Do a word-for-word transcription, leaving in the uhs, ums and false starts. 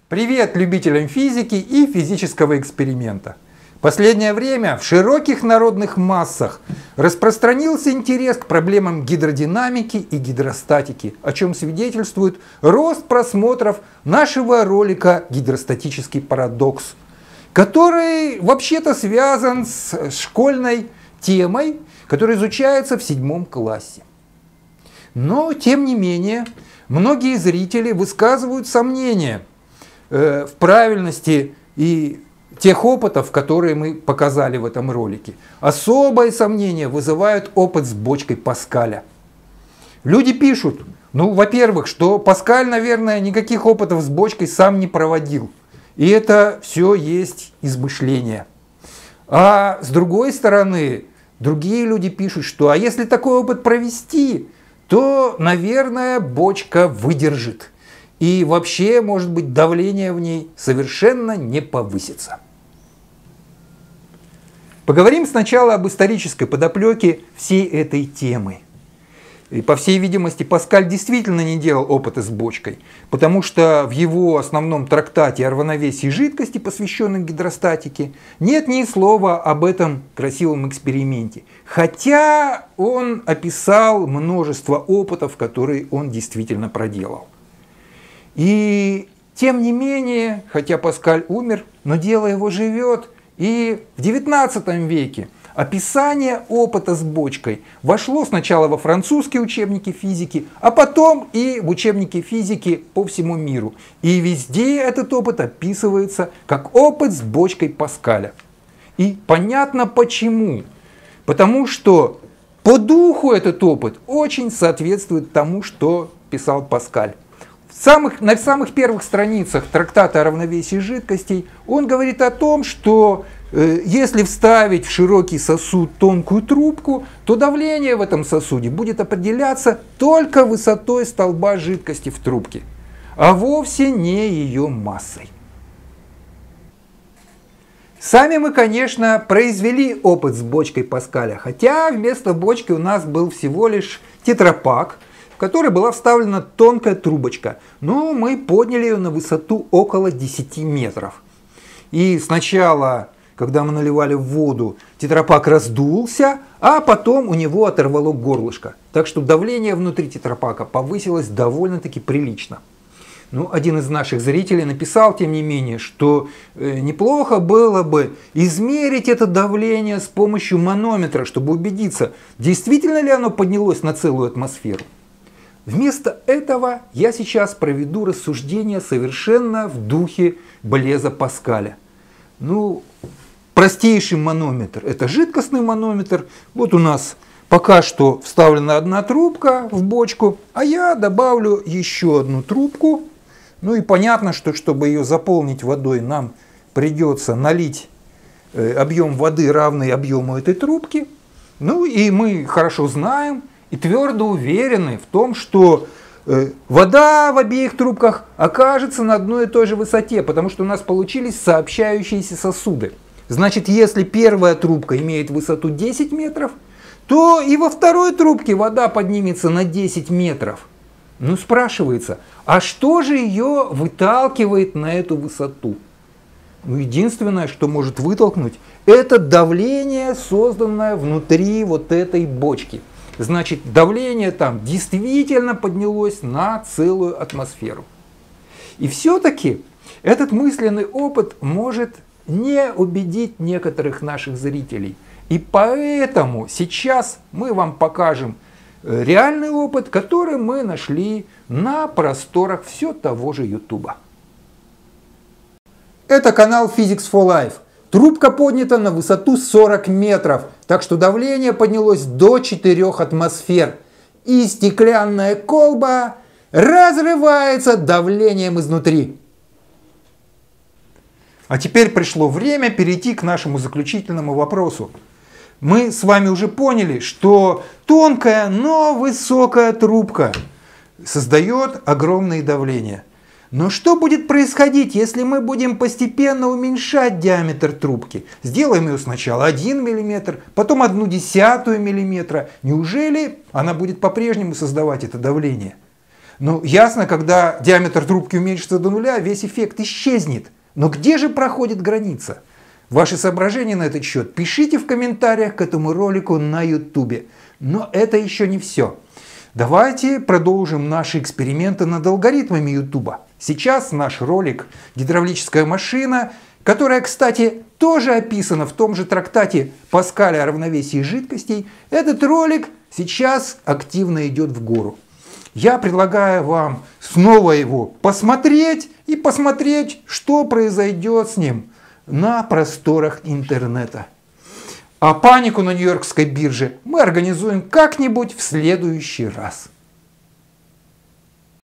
Привет любителям физики и физического эксперимента. В последнее время в широких народных массах распространился интерес к проблемам гидродинамики и гидростатики, о чем свидетельствует рост просмотров нашего ролика «Гидростатический парадокс», который вообще-то связан с школьной темой, которая изучается в седьмом классе. Но, тем не менее, многие зрители высказывают сомнения в правильности и тех опытов, которые мы показали в этом ролике. Особое сомнение вызывает опыт с бочкой Паскаля. Люди пишут, ну, во-первых, что Паскаль, наверное, никаких опытов с бочкой сам не проводил. И это все есть измышление. А с другой стороны, другие люди пишут, что а если такой опыт провести, то, наверное, бочка выдержит. И вообще, может быть, давление в ней совершенно не повысится. Поговорим сначала об исторической подоплеке всей этой темы. И, по всей видимости, Паскаль действительно не делал опыты с бочкой, потому что в его основном трактате о равновесии жидкости, посвященном гидростатике, нет ни слова об этом красивом эксперименте. Хотя он описал множество опытов, которые он действительно проделал. И тем не менее, хотя Паскаль умер, но дело его живет, и в девятнадцатом веке описание опыта с бочкой вошло сначала во французские учебники физики, а потом и в учебники физики по всему миру. И везде этот опыт описывается как опыт с бочкой Паскаля. И понятно почему. Потому что по духу этот опыт очень соответствует тому, что писал Паскаль. В самых, на самых первых страницах трактата о равновесии жидкостей он говорит о том, что э, если вставить в широкий сосуд тонкую трубку, то давление в этом сосуде будет определяться только высотой столба жидкости в трубке, а вовсе не ее массой. Сами мы, конечно, произвели опыт с бочкой Паскаля, хотя вместо бочки у нас был всего лишь тетрапак, в который была вставлена тонкая трубочка, но мы подняли ее на высоту около десяти метров. И сначала, когда мы наливали в воду, тетрапак раздулся, а потом у него оторвало горлышко. Так что давление внутри тетрапака повысилось довольно-таки прилично. Ну, один из наших зрителей написал, тем не менее, что э, неплохо было бы измерить это давление с помощью манометра, чтобы убедиться, действительно ли оно поднялось на целую атмосферу. Вместо этого я сейчас проведу рассуждение совершенно в духе Блеза Паскаля. Ну, простейший манометр – это жидкостный манометр. Вот у нас пока что вставлена одна трубка в бочку, а я добавлю еще одну трубку. Ну и понятно, что чтобы ее заполнить водой, нам придется налить объем воды, равный объему этой трубки. Ну и мы хорошо знаем и твердо уверены в том, что э, вода в обеих трубках окажется на одной и той же высоте, потому что у нас получились сообщающиеся сосуды. Значит, если первая трубка имеет высоту десять метров, то и во второй трубке вода поднимется на десять метров. Ну, спрашивается, а что же ее выталкивает на эту высоту? Ну, единственное, что может вытолкнуть, это давление, созданное внутри вот этой бочки. Значит, давление там действительно поднялось на целую атмосферу. И все-таки этот мысленный опыт может не убедить некоторых наших зрителей. И поэтому сейчас мы вам покажем реальный опыт, который мы нашли на просторах все того же Ютуба. Это канал Physics for Life. Трубка поднята на высоту сорок метров, так что давление поднялось до четырёх атмосфер. И стеклянная колба разрывается давлением изнутри. А теперь пришло время перейти к нашему заключительному вопросу. Мы с вами уже поняли, что тонкая, но высокая трубка создает огромные давления. Но что будет происходить, если мы будем постепенно уменьшать диаметр трубки? Сделаем ее сначала один миллиметр, потом одну десятую миллиметра. Неужели она будет по-прежнему создавать это давление? Ну, ясно, когда диаметр трубки уменьшится до нуля, весь эффект исчезнет. Но где же проходит граница? Ваши соображения на этот счет пишите в комментариях к этому ролику на ютубе. Но это еще не все. Давайте продолжим наши эксперименты над алгоритмами ютуба. Сейчас наш ролик «Гидравлическая машина», которая, кстати, тоже описана в том же трактате Паскаля о равновесии жидкостей, этот ролик сейчас активно идет в гору. Я предлагаю вам снова его посмотреть и посмотреть, что произойдет с ним на просторах интернета. А панику на Нью-Йоркской бирже мы организуем как-нибудь в следующий раз.